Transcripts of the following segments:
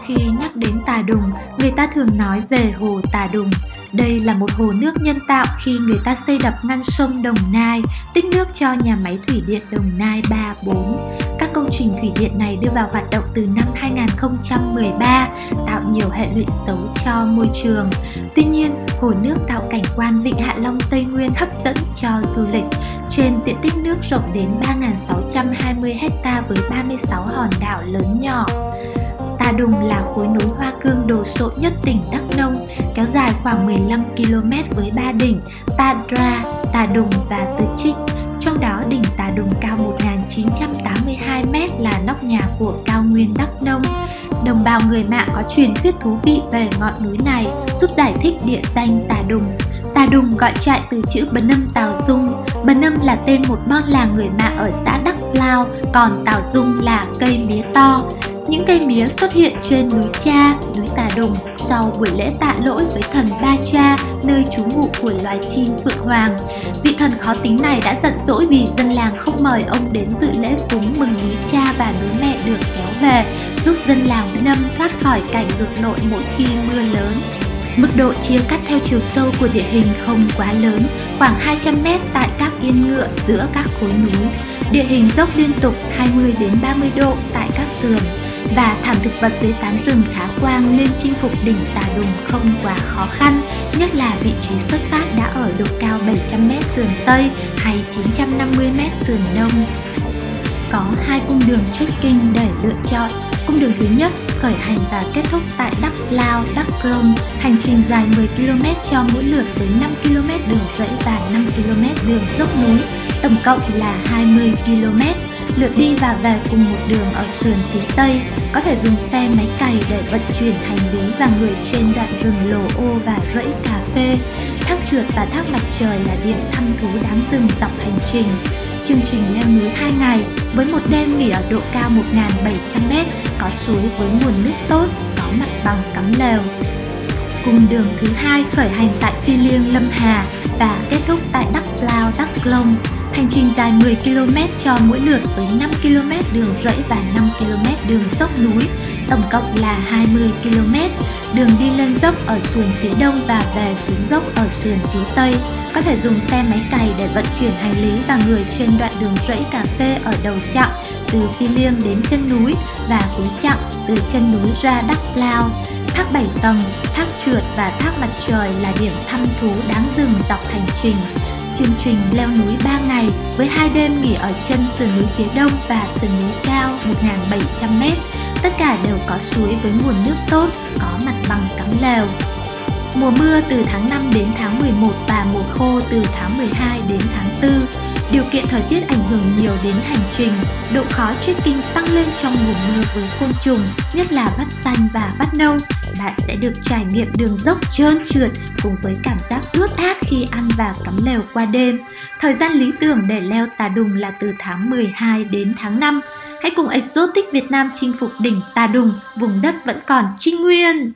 Khi nhắc đến Tà Đùng, người ta thường nói về hồ Tà Đùng. Đây là một hồ nước nhân tạo khi người ta xây đập ngăn sông Đồng Nai, tích nước cho nhà máy thủy điện Đồng Nai 3, 4. Các công trình thủy điện này đưa vào hoạt động từ năm 2013, tạo nhiều hệ lụy xấu cho môi trường. Tuy nhiên, hồ nước tạo cảnh quan Vịnh Hạ Long Tây Nguyên hấp dẫn cho du lịch. Trên diện tích nước rộng đến 3.620 ha với 36 hòn đảo lớn nhỏ. Tà Đùng là khối núi Hoa Cương đồ sộ nhất tỉnh Đắk Nông, kéo dài khoảng 15 km với 3 đỉnh Ta Dra, Tà Đùng và Tứ Trích. Trong đó đỉnh Tà Đùng cao 1.982 m là nóc nhà của cao nguyên Đắk Nông. Đồng bào người Mạ có truyền thuyết thú vị về ngọn núi này, giúp giải thích địa danh Tà Đùng. Tà Đùng gọi trại từ chữ Bần Âm Tào Dung. Bần Âm là tên một bon làng người Mạ ở xã Đắk Lao, còn Tào Dung là cây mía to. Những cây mía xuất hiện trên núi Cha, núi Tà Đùng sau buổi lễ tạ lỗi với thần Ba Cha, nơi trú ngụ của loài chim Phượng Hoàng. Vị thần khó tính này đã giận dỗi vì dân làng không mời ông đến dự lễ cúng mừng núi Cha và núi Mẹ được kéo về, giúp dân làng Bần Âm thoát khỏi cảnh ngược nội mỗi khi mưa lớn. Mức độ chia cắt theo chiều sâu của địa hình không quá lớn, khoảng 200 m tại các yên ngựa giữa các khối núi. Địa hình dốc liên tục 20 đến 30 độ tại các sườn và thảm thực vật dưới tán rừng khá quang nên chinh phục đỉnh Tà Đùng không quá khó khăn, nhất là vị trí xuất phát đã ở độ cao 700 m sườn Tây hay 950 m sườn Đông. Có hai cung đường trekking để lựa chọn. Cung đường thứ nhất khởi hành và kết thúc tại Đắk Lao, Đắk Rông, hành trình dài 10 km cho mỗi lượt với 5 km đường rẫy và 5 km đường dốc núi, tổng cộng là 20 km. Lượt đi và về cùng một đường ở sườn phía Tây, có thể dùng xe máy cày để vận chuyển hành lý và người trên đoạn rừng lồ ô và rẫy cà phê. Thác trượt và thác mặt trời là điểm thăm thú đáng dừng dọc hành trình. Chương trình leo núi 2 ngày với một đêm nghỉ ở độ cao 1.700 m, có suối với nguồn nước tốt, có mặt bằng cắm lều. Cung đường thứ hai khởi hành tại Phi Liêng, Lâm Hà và kết thúc tại Đắk Lao, Đắk Lông. Hành trình dài 10 km cho mỗi lượt với 5 km đường rẫy và 5 km đường dốc núi, tổng cộng là 20 km. Đường đi lên dốc ở sườn phía đông và về xuống dốc ở sườn phía tây. Có thể dùng xe máy cày để vận chuyển hành lý và người trên đoạn đường rẫy cà phê ở đầu chặng từ Phi Liêng đến chân núi và cuối chặng từ chân núi ra Đắk Lao. Thác 7 tầng, thác trượt và thác mặt trời là điểm thăm thú đáng dừng dọc hành trình. Chương trình leo núi 3 ngày với 2 đêm nghỉ ở chân sườn núi phía đông và sườn núi cao 1.700 m. Tất cả đều có suối với nguồn nước tốt, có mặt bằng cắm lều. Mùa mưa từ tháng 5 đến tháng 11 và mùa khô từ tháng 12 đến tháng 4. Điều kiện thời tiết ảnh hưởng nhiều đến hành trình, độ khó trekking tăng lên trong mùa mưa với côn trùng, nhất là vắt xanh và vắt nâu. Bạn sẽ được trải nghiệm đường dốc trơn trượt cùng với cảm giác ướt át khi ăn và cắm lều qua đêm. Thời gian lý tưởng để leo Tà Đùng là từ tháng 12 đến tháng 5. Hãy cùng Exotic Việt Nam chinh phục đỉnh Tà Đùng, vùng đất vẫn còn trinh nguyên.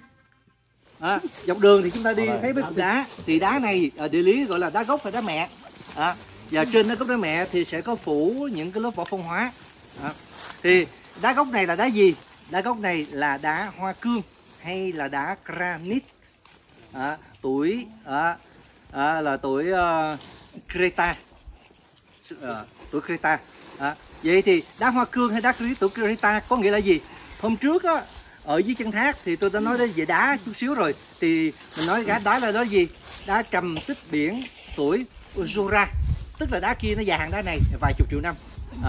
Dọc đường thì chúng ta đi thấy mấy cục đá, thì đá này ở địa lý gọi là đá gốc hay đá mẹ. Và trên cái gốc đá mẹ thì sẽ có phủ những cái lớp vỏ phong hóa. Thì đá gốc này là đá gì? Đá gốc này là đá hoa cương hay là đá granite. Tuổi là tuổi Creta. Tuổi Creta. Vậy thì đá hoa cương hay đá tuổi Creta có nghĩa là gì? Hôm trước á, ở dưới chân thác thì tôi đã nói đến về đá chút xíu rồi. Thì mình nói đá là đó gì? Đá trầm tích biển tuổi Jura. Tức là đá kia nó dài hàng đá này vài chục triệu năm.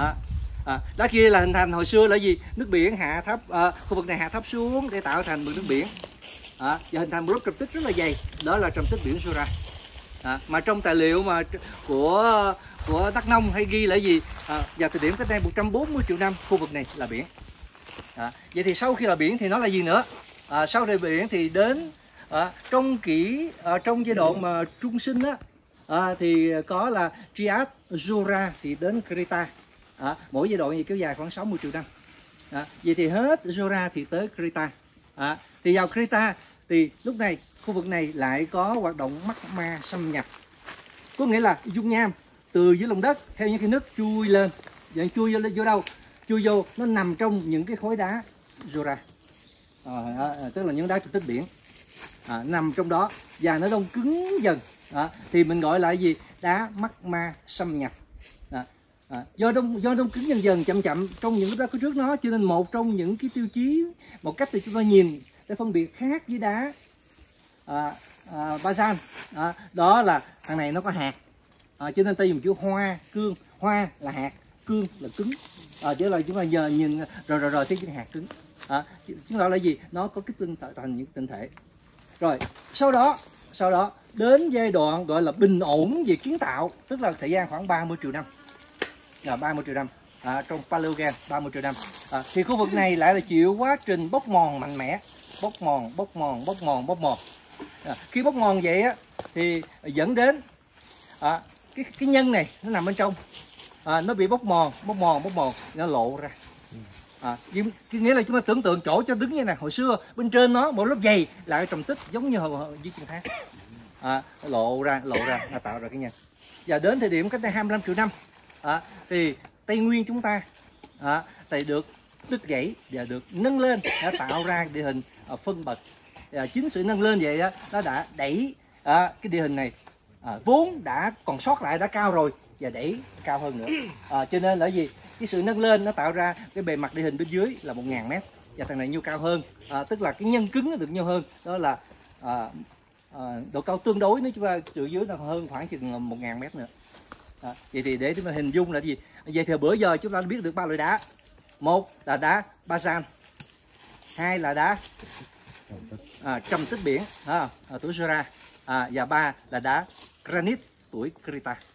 Đá kia là hình thành hồi xưa là gì? Nước biển hạ thấp, khu vực này hạ thấp xuống để tạo thành mực nước biển. Và hình thành một lớp trầm tích rất là dày. Đó là trầm tích biển Jura. Mà trong tài liệu mà của Đắk Nông hay ghi là gì? Vào thời điểm cách đây 140 triệu năm khu vực này là biển. Vậy thì sau khi là biển thì nó là gì nữa? Sau khi biển thì đến trong giai đoạn mà trung sinh á, thì có là Trias, Jura thì đến Creta. Mỗi giai đoạn gì kéo dài khoảng 60 triệu năm. Vậy thì hết Jura thì tới Creta. Thì vào Creta thì lúc này khu vực này lại có hoạt động magma xâm nhập. Có nghĩa là dung nham từ dưới lòng đất theo những cái nước chui lên. Vậy chui vô đâu? Chui vô nó nằm trong những cái khối đá Jura. tức là những đá trầm tích biển nằm trong đó và nó đông cứng dần, thì mình gọi là gì? Đá magma xâm nhập. Do đông cứng dần dần chậm chậm trong những đá có trước nó, cho nên một trong những cái tiêu chí, một cách để chúng ta nhìn để phân biệt khác với đá bazan, đó là thằng này nó có hạt, cho nên ta dùng chữ hoa cương. Hoa là hạt, cương là cứng, chứ là chúng ta giờ nhìn rồi thấy cái hạt cứng, chúng ta là gì? Nó có cái thành những tinh thể. Rồi sau đó đến giai đoạn gọi là bình ổn về kiến tạo, tức là thời gian khoảng 30 triệu năm, 30 triệu năm trong Paleogen, 30 triệu năm, thì khu vực này lại là chịu quá trình bốc mòn mạnh mẽ, bốc mòn. Khi bốc mòn vậy á thì dẫn đến cái nhân này nó nằm bên trong, nó bị bốc mòn, nó lộ ra. Nghĩa là chúng ta tưởng tượng chỗ cho đứng như này, hồi xưa bên trên nó một lớp dày lại trầm tích giống như dưới chân thác, lộ ra tạo ra cái nhân. Và đến thời điểm cách đây 25 triệu năm thì Tây Nguyên chúng ta thì được đứt gãy và được nâng lên, đã tạo ra địa hình phân bậc. Chính sự nâng lên vậy đó, nó đã đẩy cái địa hình này vốn đã còn sót lại đã cao rồi và đẩy cao hơn nữa, cho nên là gì? Cái sự nâng lên nó tạo ra cái bề mặt địa hình bên dưới là 1000 mét và thằng này nhiêu cao hơn, tức là cái nhân cứng nó được nhiều hơn, đó là độ cao tương đối nếu chúng ta từ dưới nó hơn khoảng chừng 1000 mét nữa. Vậy thì để chúng ta hình dung là gì? Vậy thì bữa giờ chúng ta biết được 3 loại đá. Một là đá bazan, hai là đá trầm tích biển, tuổi Jura, và ba là đá granite tuổi Krita.